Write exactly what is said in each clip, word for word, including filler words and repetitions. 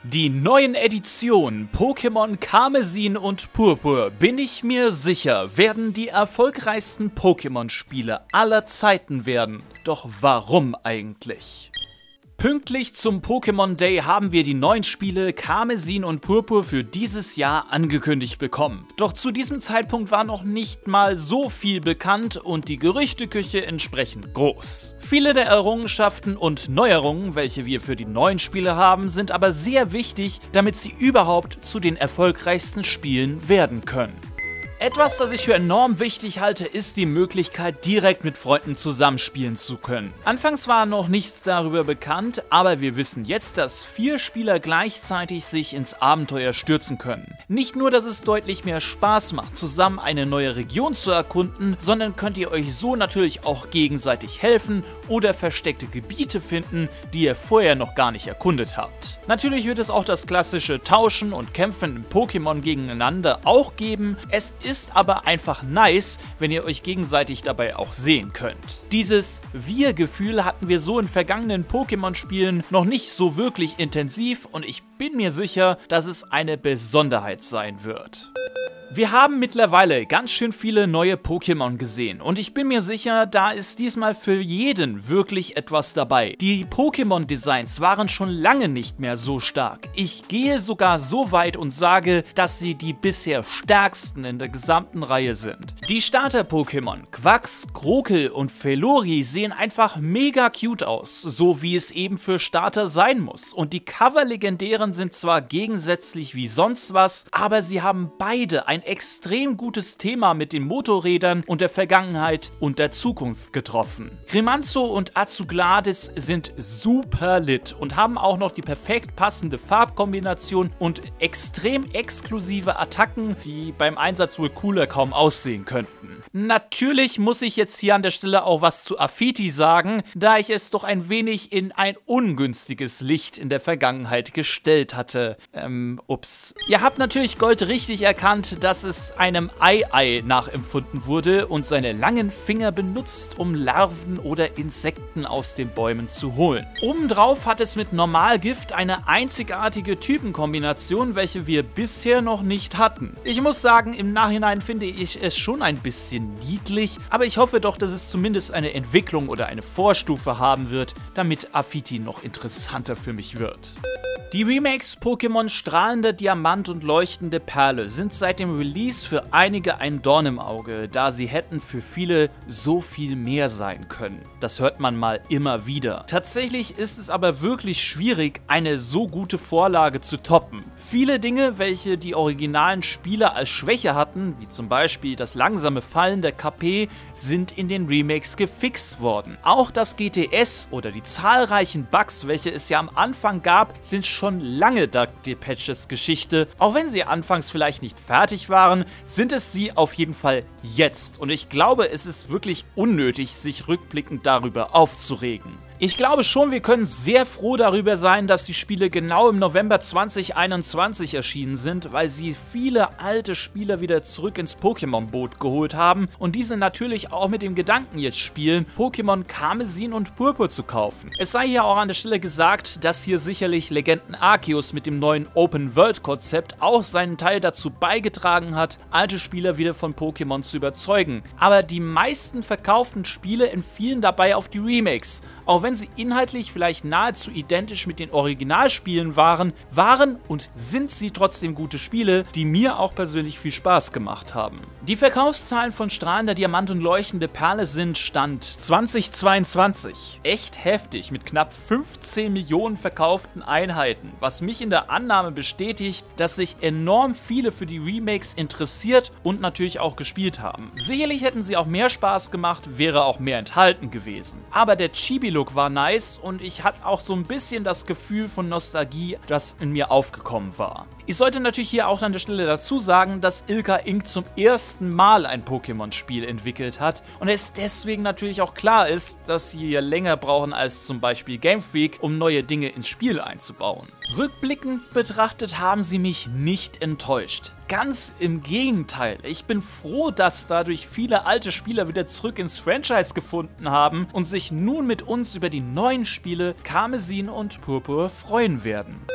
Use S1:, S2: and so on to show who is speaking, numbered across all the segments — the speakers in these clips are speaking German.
S1: Die neuen Editionen Pokémon Karmesin und Purpur, bin ich mir sicher, werden die erfolgreichsten Pokémon-Spiele aller Zeiten werden. Doch warum eigentlich? Pünktlich zum Pokémon Day haben wir die neuen Spiele Karmesin und Purpur für dieses Jahr angekündigt bekommen. Doch zu diesem Zeitpunkt war noch nicht mal so viel bekannt und die Gerüchteküche entsprechend groß. Viele der Errungenschaften und Neuerungen, welche wir für die neuen Spiele haben, sind aber sehr wichtig, damit sie überhaupt zu den erfolgreichsten Spielen werden können. Etwas, das ich für enorm wichtig halte, ist die Möglichkeit, direkt mit Freunden zusammenspielen zu können. Anfangs war noch nichts darüber bekannt, aber wir wissen jetzt, dass vier Spieler gleichzeitig sich ins Abenteuer stürzen können. Nicht nur, dass es deutlich mehr Spaß macht, zusammen eine neue Region zu erkunden, sondern könnt ihr euch so natürlich auch gegenseitig helfen oder versteckte Gebiete finden, die ihr vorher noch gar nicht erkundet habt. Natürlich wird es auch das klassische Tauschen und Kämpfen im Pokémon gegeneinander auch geben. Es ist Ist aber einfach nice, wenn ihr euch gegenseitig dabei auch sehen könnt. Dieses Wir-Gefühl hatten wir so in vergangenen Pokémon-Spielen noch nicht so wirklich intensiv und ich bin mir sicher, dass es eine Besonderheit sein wird. Wir haben mittlerweile ganz schön viele neue Pokémon gesehen und ich bin mir sicher, da ist diesmal für jeden wirklich etwas dabei. Die Pokémon-Designs waren schon lange nicht mehr so stark. Ich gehe sogar so weit und sage, dass sie die bisher stärksten in der gesamten Reihe sind. Die Starter-Pokémon Quax, Krokel und Felori sehen einfach mega cute aus, so wie es eben für Starter sein muss. Und die Cover-Legendären sind zwar gegensätzlich wie sonst was, aber sie haben beide ein extrem gutes Thema mit den Motorrädern und der Vergangenheit und der Zukunft getroffen. Grimanzo und Azugladis sind super lit und haben auch noch die perfekt passende Farbkombination und extrem exklusive Attacken, die beim Einsatz wohl cooler kaum aussehen könnten. Natürlich muss ich jetzt hier an der Stelle auch was zu Afiti sagen, da ich es doch ein wenig in ein ungünstiges Licht in der Vergangenheit gestellt hatte. Ähm, ups. Ihr habt natürlich Gold richtig erkannt, dass es einem Ei-Ei nachempfunden wurde und seine langen Finger benutzt, um Larven oder Insekten aus den Bäumen zu holen. Obendrauf hat es mit Normalgift eine einzigartige Typenkombination, welche wir bisher noch nicht hatten. Ich muss sagen, im Nachhinein finde ich es schon ein bisschen niedlich, aber ich hoffe doch, dass es zumindest eine Entwicklung oder eine Vorstufe haben wird, damit Afiti noch interessanter für mich wird. Die Remakes Pokémon Strahlender Diamant und Leuchtende Perle sind seit dem Release für einige ein Dorn im Auge, da sie hätten für viele so viel mehr sein können. Das hört man mal immer wieder. Tatsächlich ist es aber wirklich schwierig, eine so gute Vorlage zu toppen. Viele Dinge, welche die originalen Spieler als Schwäche hatten, wie zum Beispiel das langsame Fallen der K P, sind in den Remakes gefixt worden. Auch das G T S oder die zahlreichen Bugs, welche es ja am Anfang gab, sind schon lange Dugtale-Patches Geschichte. Auch wenn sie anfangs vielleicht nicht fertig waren, sind es sie auf jeden Fall jetzt. Und ich glaube, es ist wirklich unnötig, sich rückblickend darüber aufzuregen. Ich glaube schon, wir können sehr froh darüber sein, dass die Spiele genau im November zweitausendeinundzwanzig erschienen sind, weil sie viele alte Spieler wieder zurück ins Pokémon-Boot geholt haben und diese natürlich auch mit dem Gedanken jetzt spielen, Pokémon Karmesin und Purpur zu kaufen. Es sei hier auch an der Stelle gesagt, dass hier sicherlich Legenden Arceus mit dem neuen Open-World-Konzept auch seinen Teil dazu beigetragen hat, alte Spieler wieder von Pokémon zu überzeugen. Aber die meisten verkauften Spiele entfielen dabei auf die Remakes. Auch wenn sie inhaltlich vielleicht nahezu identisch mit den Originalspielen waren, waren und sind sie trotzdem gute Spiele, die mir auch persönlich viel Spaß gemacht haben. Die Verkaufszahlen von Strahlender Diamant und Leuchtende Perle sind Stand zweitausendzweiundzwanzig echt heftig mit knapp fünfzehn Millionen verkauften Einheiten, was mich in der Annahme bestätigt, dass sich enorm viele für die Remakes interessiert und natürlich auch gespielt haben. Sicherlich hätten sie auch mehr Spaß gemacht, wäre auch mehr enthalten gewesen. Aber der Chibi-Look war nice und ich hatte auch so ein bisschen das Gefühl von Nostalgie, das in mir aufgekommen war. Ich sollte natürlich hier auch an der Stelle dazu sagen, dass Ilka Inc. zum ersten Mal ein Pokémon-Spiel entwickelt hat und es deswegen natürlich auch klar ist, dass sie hier länger brauchen als zum Beispiel Game Freak, um neue Dinge ins Spiel einzubauen. Rückblickend betrachtet haben sie mich nicht enttäuscht. Ganz im Gegenteil, ich bin froh, dass dadurch viele alte Spieler wieder zurück ins Franchise gefunden haben und sich nun mit uns über die neuen Spiele Karmesin und Purpur freuen werden.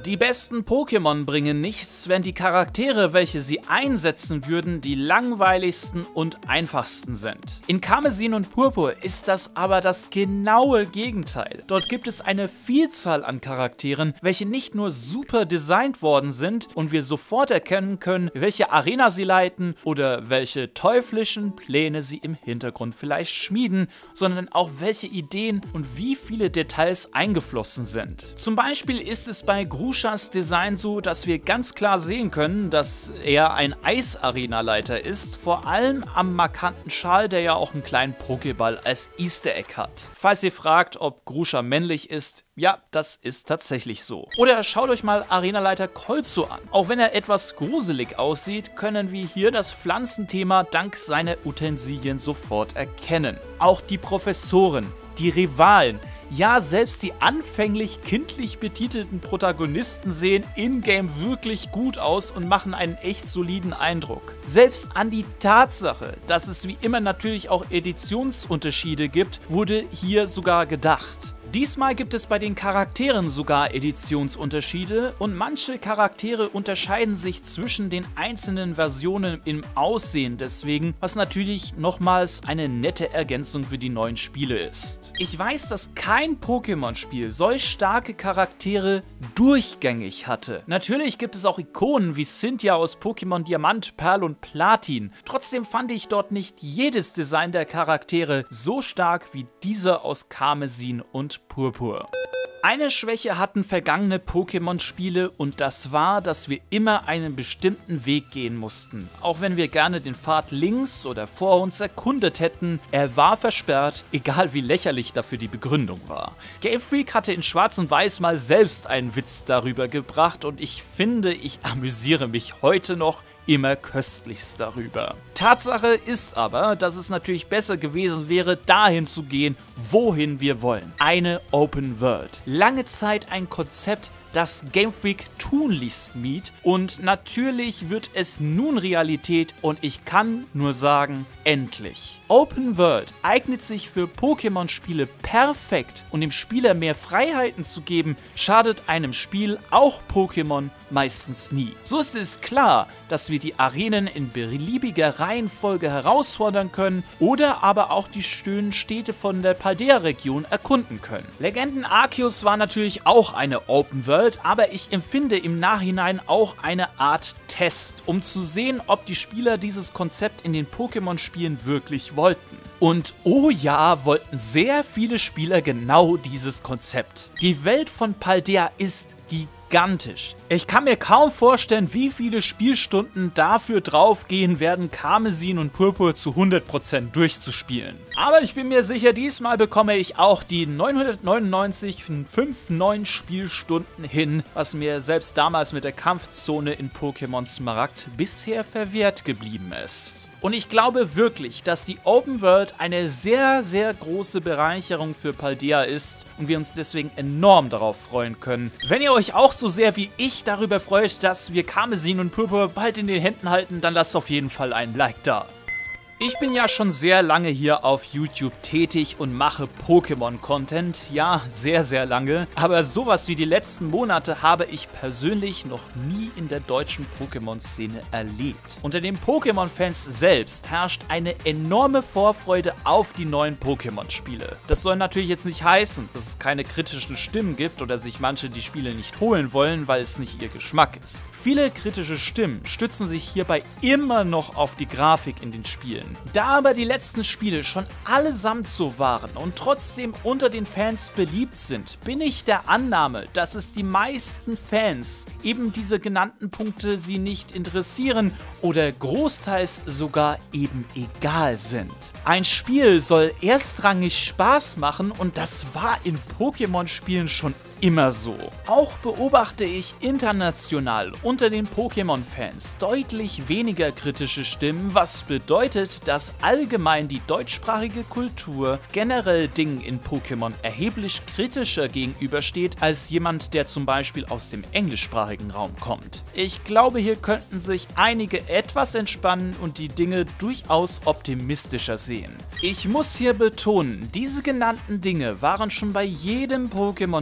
S1: Die besten Pokémon bringen nichts, wenn die Charaktere, welche sie einsetzen würden, die langweiligsten und einfachsten sind. In Karmesin und Purpur ist das aber das genaue Gegenteil. Dort gibt es eine Vielzahl an Charakteren, welche nicht nur super designt worden sind und wir sofort erkennen können, welche Arena sie leiten oder welche teuflischen Pläne sie im Hintergrund vielleicht schmieden, sondern auch welche Ideen und wie viele Details eingeflossen sind. Zum Beispiel ist es bei Gruschas Design so, dass wir ganz klar sehen können, dass er ein Eis-Arena-Leiter ist, vor allem am markanten Schal, der ja auch einen kleinen Pokéball als Easter Egg hat. Falls ihr fragt, ob Gruscha männlich ist, ja, das ist tatsächlich so. Oder schaut euch mal Arenaleiter Kolzo an. Auch wenn er etwas gruselig aussieht, können wir hier das Pflanzenthema dank seiner Utensilien sofort erkennen. Auch die Professoren, die Rivalen, ja, selbst die anfänglich kindlich betitelten Protagonisten sehen in-game wirklich gut aus und machen einen echt soliden Eindruck. Selbst an die Tatsache, dass es wie immer natürlich auch Editionsunterschiede gibt, wurde hier sogar gedacht. Diesmal gibt es bei den Charakteren sogar Editionsunterschiede und manche Charaktere unterscheiden sich zwischen den einzelnen Versionen im Aussehen deswegen, was natürlich nochmals eine nette Ergänzung für die neuen Spiele ist. Ich weiß, dass kein Pokémon-Spiel solch starke Charaktere durchgängig hatte. Natürlich gibt es auch Ikonen wie Cynthia aus Pokémon Diamant, Perl und Platin. Trotzdem fand ich dort nicht jedes Design der Charaktere so stark wie dieser aus Karmesin und Purpur. Eine Schwäche hatten vergangene Pokémon-Spiele und das war, dass wir immer einen bestimmten Weg gehen mussten. Auch wenn wir gerne den Pfad links oder vor uns erkundet hätten, er war versperrt, egal wie lächerlich dafür die Begründung war. Game Freak hatte in Schwarz und Weiß mal selbst einen Witz darüber gebracht und ich finde, ich amüsiere mich heute noch immer köstlichst darüber. Tatsache ist aber, dass es natürlich besser gewesen wäre, dahin zu gehen, wohin wir wollen. Eine Open World. Lange Zeit ein Konzept, das Game Freak tunlichst mied und natürlich wird es nun Realität und ich kann nur sagen, endlich. Open World eignet sich für Pokémon-Spiele perfekt und dem Spieler mehr Freiheiten zu geben, schadet einem Spiel, auch Pokémon, meistens nie. So ist es klar, dass wir die Arenen in beliebiger Reihenfolge herausfordern können oder aber auch die schönen Städte von der Paldea-Region erkunden können. Legenden Arceus war natürlich auch eine Open World, aber ich empfinde im Nachhinein auch eine Art Test, um zu sehen, ob die Spieler dieses Konzept in den Pokémon-Spielen wirklich wollten. Und oh ja, wollten sehr viele Spieler genau dieses Konzept. Die Welt von Paldea ist gigantisch. Ich kann mir kaum vorstellen, wie viele Spielstunden dafür draufgehen werden, Karmesin und Purpur zu hundert Prozent durchzuspielen. Aber ich bin mir sicher, diesmal bekomme ich auch die neunhundertneunundneunzig von fünf neuen Spielstunden hin, was mir selbst damals mit der Kampfzone in Pokémon Smaragd bisher verwehrt geblieben ist. Und ich glaube wirklich, dass die Open World eine sehr, sehr große Bereicherung für Paldea ist und wir uns deswegen enorm darauf freuen können. Wenn ihr euch auch so sehr wie ich darüber freut, dass wir Karmesin und Purpur bald in den Händen halten, dann lasst auf jeden Fall einen Like da. Ich bin ja schon sehr lange hier auf YouTube tätig und mache Pokémon-Content. Ja, sehr, sehr lange. Aber sowas wie die letzten Monate habe ich persönlich noch nie in der deutschen Pokémon-Szene erlebt. Unter den Pokémon-Fans selbst herrscht eine enorme Vorfreude auf die neuen Pokémon-Spiele. Das soll natürlich jetzt nicht heißen, dass es keine kritischen Stimmen gibt oder sich manche die Spiele nicht holen wollen, weil es nicht ihr Geschmack ist. Viele kritische Stimmen stützen sich hierbei immer noch auf die Grafik in den Spielen. Da aber die letzten Spiele schon allesamt so waren und trotzdem unter den Fans beliebt sind, bin ich der Annahme, dass es die meisten Fans eben diese genannten Punkte sie nicht interessieren oder großteils sogar eben egal sind. Ein Spiel soll erstrangig Spaß machen und das war in Pokémon-Spielen schon immer so. Auch beobachte ich international unter den Pokémon-Fans deutlich weniger kritische Stimmen, was bedeutet, dass allgemein die deutschsprachige Kultur generell Dingen in Pokémon erheblich kritischer gegenübersteht als jemand, der zum Beispiel aus dem englischsprachigen Raum kommt. Ich glaube, hier könnten sich einige etwas entspannen und die Dinge durchaus optimistischer sehen. Ich muss hier betonen, diese genannten Dinge waren schon bei jedem Pokémon-Spiel,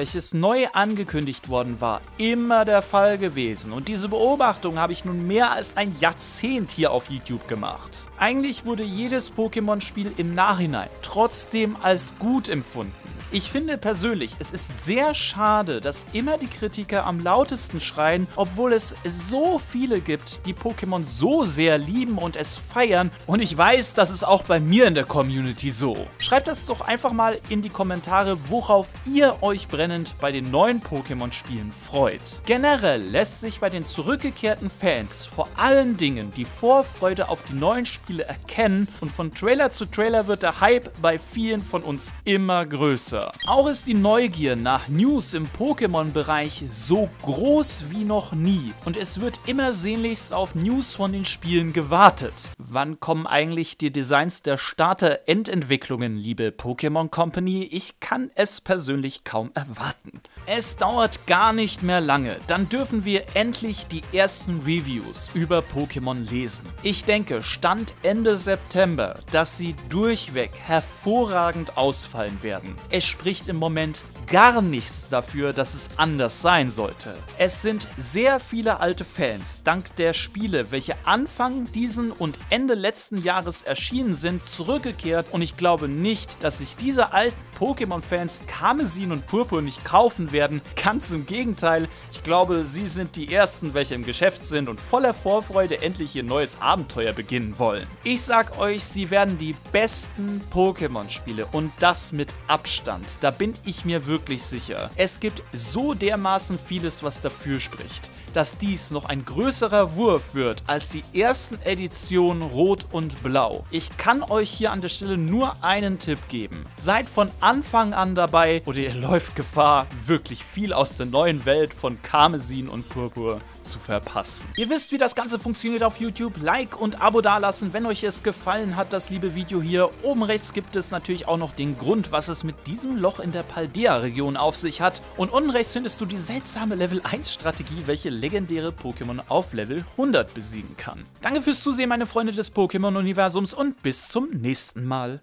S1: welches neu angekündigt worden war, immer der Fall gewesen. Und diese Beobachtung habe ich nun mehr als ein Jahrzehnt hier auf YouTube gemacht. Eigentlich wurde jedes Pokémon-Spiel im Nachhinein trotzdem als gut empfunden. Ich finde persönlich, es ist sehr schade, dass immer die Kritiker am lautesten schreien, obwohl es so viele gibt, die Pokémon so sehr lieben und es feiern. Und ich weiß, das ist auch bei mir in der Community so. Schreibt das doch einfach mal in die Kommentare, worauf ihr euch brennend bei den neuen Pokémon-Spielen freut. Generell lässt sich bei den zurückgekehrten Fans vor allen Dingen die Vorfreude auf die neuen Spiele erkennen und von Trailer zu Trailer wird der Hype bei vielen von uns immer größer. Auch ist die Neugier nach News im Pokémon-Bereich so groß wie noch nie und es wird immer sehnlichst auf News von den Spielen gewartet. Wann kommen eigentlich die Designs der Starter-Endentwicklungen, liebe Pokémon Company? Ich kann es persönlich kaum erwarten. Es dauert gar nicht mehr lange, dann dürfen wir endlich die ersten Reviews über Pokémon lesen. Ich denke, Stand Ende September, dass sie durchweg hervorragend ausfallen werden. Es spricht im Moment gar nichts dafür, dass es anders sein sollte. Es sind sehr viele alte Fans, dank der Spiele, welche Anfang diesen und Ende letzten Jahres erschienen sind, zurückgekehrt und ich glaube nicht, dass sich diese alten Pokémon-Fans Karmesin und Purpur nicht kaufen werden. Ganz im Gegenteil, ich glaube, sie sind die Ersten, welche im Geschäft sind und voller Vorfreude endlich ihr neues Abenteuer beginnen wollen. Ich sag euch, sie werden die besten Pokémon-Spiele und das mit Abstand. Da bin ich mir wirklich sicher. Es gibt so dermaßen vieles, was dafür spricht, dass dies noch ein größerer Wurf wird als die ersten Editionen Rot und Blau. Ich kann euch hier an der Stelle nur einen Tipp geben. Seid von Anfang an dabei oder ihr läuft Gefahr, wirklich viel aus der neuen Welt von Karmesin und Purpur zu verpassen. Ihr wisst, wie das Ganze funktioniert auf YouTube. Like und Abo dalassen, wenn euch es gefallen hat, das liebe Video hier. Oben rechts gibt es natürlich auch noch den Grund, was es mit diesem Loch in der Paldea-Region auf sich hat. Und unten rechts findest du die seltsame Level eins Strategie, welche legendäre Pokémon auf Level hundert besiegen kann. Danke fürs Zusehen, meine Freunde des Pokémon-Universums und bis zum nächsten Mal.